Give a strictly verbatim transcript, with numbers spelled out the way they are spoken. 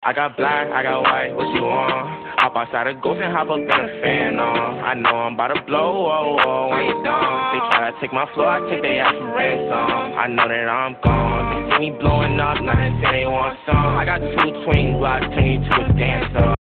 I got black, I got white, what you want? Hop outside a ghost and hop up in a fan on. I know I'm about to blow, oh, oh, when you done. They try to take my floor, I take their ass for ransom. I know that I'm gone, they see me blowing up, nothing say they want some. I got two twin blocks, turn you to a dancer.